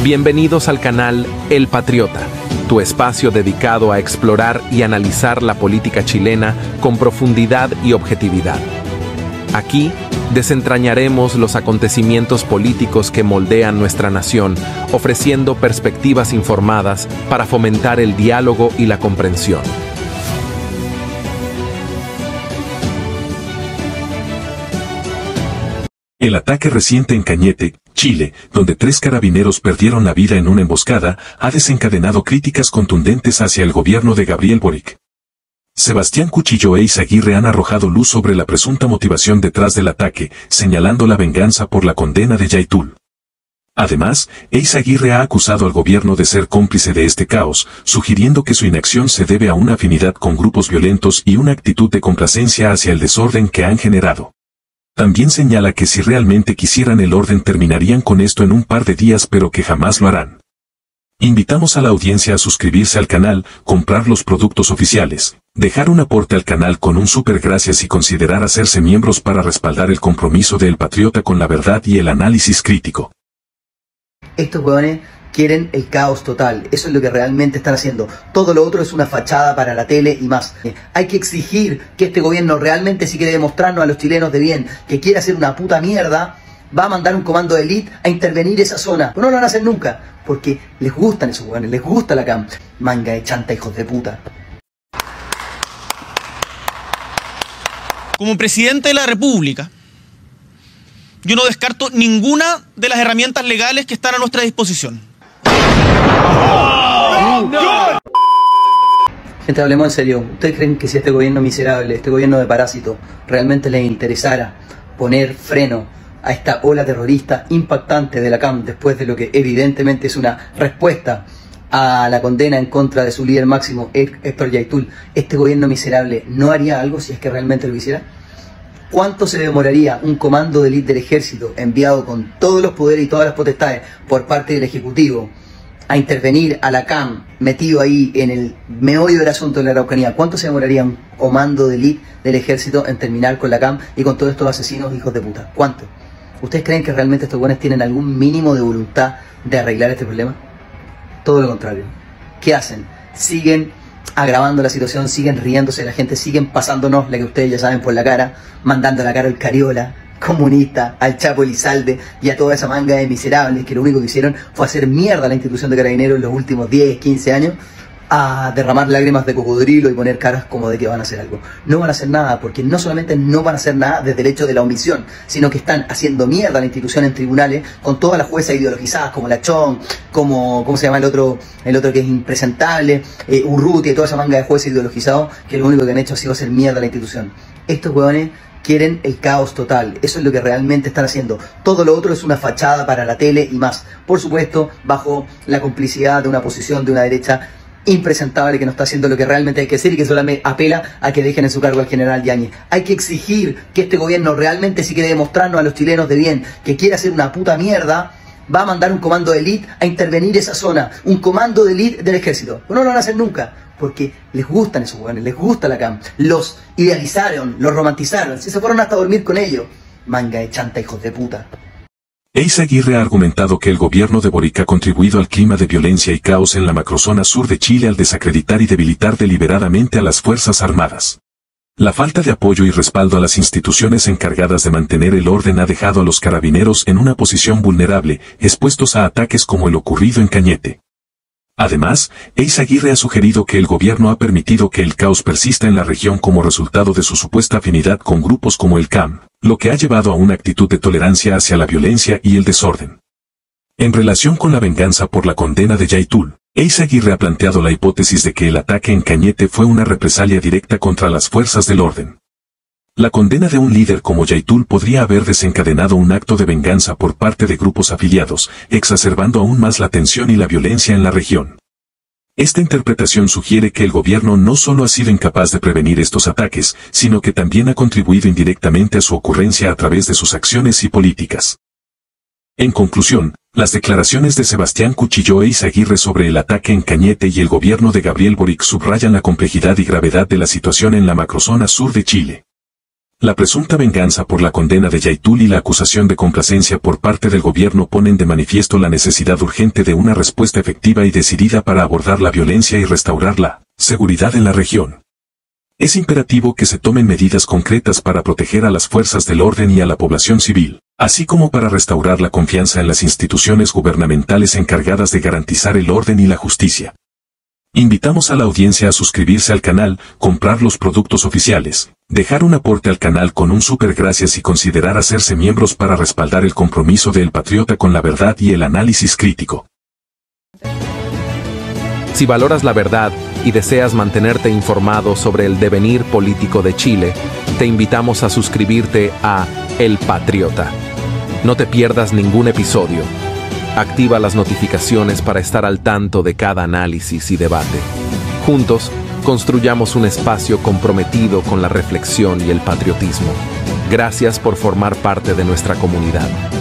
Bienvenidos al canal El Patriota, tu espacio dedicado a explorar y analizar la política chilena con profundidad y objetividad. Aquí desentrañaremos los acontecimientos políticos que moldean nuestra nación, ofreciendo perspectivas informadas para fomentar el diálogo y la comprensión. El ataque reciente en Cañete, Chile, donde 3 carabineros perdieron la vida en una emboscada, ha desencadenado críticas contundentes hacia el gobierno de Gabriel Boric. Sebastián Cuchillo e Eizaguirre han arrojado luz sobre la presunta motivación detrás del ataque, señalando la venganza por la condena de Yaitul. Además, Eizaguirre ha acusado al gobierno de ser cómplice de este caos, sugiriendo que su inacción se debe a una afinidad con grupos violentos y una actitud de complacencia hacia el desorden que han generado. También señala que si realmente quisieran el orden terminarían con esto en un par de días, pero que jamás lo harán. Invitamos a la audiencia a suscribirse al canal, comprar los productos oficiales, dejar un aporte al canal con un super gracias y considerar hacerse miembros para respaldar el compromiso de El Patriota con la verdad y el análisis crítico. Estos hueones quieren el caos total, eso es lo que realmente están haciendo. Todo lo otro es una fachada para la tele y más. Hay que exigir que este gobierno realmente, si quiere demostrarnos a los chilenos de bien que quiere hacer una puta mierda, va a mandar un comando de élite a intervenir esa zona. Pero no lo van a hacer nunca, porque les gustan esos hueones, les gusta la CAM. Manga de chanta, hijos de puta. Como presidente de la República, yo no descarto ninguna de las herramientas legales que están a nuestra disposición. Gente, hablemos en serio. ¿Ustedes creen que si este gobierno miserable, este gobierno de parásito, realmente les interesara poner freno a esta ola terrorista impactante de la CAM, después de lo que evidentemente es una respuesta a la condena en contra de su líder máximo, Héctor Yaitul, este gobierno miserable no haría algo si es que realmente lo hiciera? ¿Cuánto se demoraría un comando de élite del ejército enviado con todos los poderes y todas las potestades por parte del Ejecutivo a intervenir a la CAM, metido ahí en el meollo del asunto de la Araucanía? ¿Cuánto se demoraría un comando de élite del ejército en terminar con la CAM y con todos estos asesinos hijos de puta? ¿Cuánto? ¿Ustedes creen que realmente estos buenos tienen algún mínimo de voluntad de arreglar este problema? Todo lo contrario. ¿Qué hacen? Siguen agravando la situación, siguen riéndose de la gente, siguen pasándonos la que ustedes ya saben por la cara, mandando a la cara al Cariola, comunista, al Chapo Elizalde y a toda esa manga de miserables que lo único que hicieron fue hacer mierda a la institución de Carabineros en los últimos 10, 15 años, a derramar lágrimas de cocodrilo y poner caras como de que van a hacer algo. No van a hacer nada, porque no solamente no van a hacer nada desde el hecho de la omisión, sino que están haciendo mierda a la institución en tribunales con todas las juezas ideologizadas como la Chong, como, ¿cómo se llama el otro que es impresentable? Urrutia y toda esa manga de jueces ideologizados que lo único que han hecho ha sido hacer mierda a la institución. Estos hueones quieren el caos total, eso es lo que realmente están haciendo. Todo lo otro es una fachada para la tele y más. Por supuesto, bajo la complicidad de una posición de una derecha impresentable que no está haciendo lo que realmente hay que hacer y que solamente apela a que dejen en su cargo al general Yáñez. Hay que exigir que este gobierno realmente, si quiere demostrarnos a los chilenos de bien que quiere hacer una puta mierda, va a mandar un comando de élite a intervenir esa zona, un comando de élite del ejército. No lo van a hacer nunca, porque les gustan esos hueones, les gusta la CAM. Los idealizaron, los romantizaron, se fueron hasta a dormir con ellos. Manga de chanta, hijos de puta. Eizaguirre ha argumentado que el gobierno de Boric ha contribuido al clima de violencia y caos en la macrozona sur de Chile al desacreditar y debilitar deliberadamente a las Fuerzas Armadas. La falta de apoyo y respaldo a las instituciones encargadas de mantener el orden ha dejado a los carabineros en una posición vulnerable, expuestos a ataques como el ocurrido en Cañete. Además, Eizaguirre ha sugerido que el gobierno ha permitido que el caos persista en la región como resultado de su supuesta afinidad con grupos como el CAM, lo que ha llevado a una actitud de tolerancia hacia la violencia y el desorden. En relación con la venganza por la condena de Yaitul, Eizaguirre ha planteado la hipótesis de que el ataque en Cañete fue una represalia directa contra las fuerzas del orden. La condena de un líder como Yaitul podría haber desencadenado un acto de venganza por parte de grupos afiliados, exacerbando aún más la tensión y la violencia en la región. Esta interpretación sugiere que el gobierno no solo ha sido incapaz de prevenir estos ataques, sino que también ha contribuido indirectamente a su ocurrencia a través de sus acciones y políticas. En conclusión, las declaraciones de Sebastián Cuchillo e Eizaguirre sobre el ataque en Cañete y el gobierno de Gabriel Boric subrayan la complejidad y gravedad de la situación en la macrozona sur de Chile. La presunta venganza por la condena de Yaitul y la acusación de complacencia por parte del gobierno ponen de manifiesto la necesidad urgente de una respuesta efectiva y decidida para abordar la violencia y restaurar la seguridad en la región. Es imperativo que se tomen medidas concretas para proteger a las fuerzas del orden y a la población civil, así como para restaurar la confianza en las instituciones gubernamentales encargadas de garantizar el orden y la justicia. Invitamos a la audiencia a suscribirse al canal, comprar los productos oficiales, dejar un aporte al canal con un super gracias y considerar hacerse miembros para respaldar el compromiso de El Patriota con la verdad y el análisis crítico. Si valoras la verdad y deseas mantenerte informado sobre el devenir político de Chile, te invitamos a suscribirte a El Patriota. No te pierdas ningún episodio. Activa las notificaciones para estar al tanto de cada análisis y debate. Juntos, construyamos un espacio comprometido con la reflexión y el patriotismo. Gracias por formar parte de nuestra comunidad.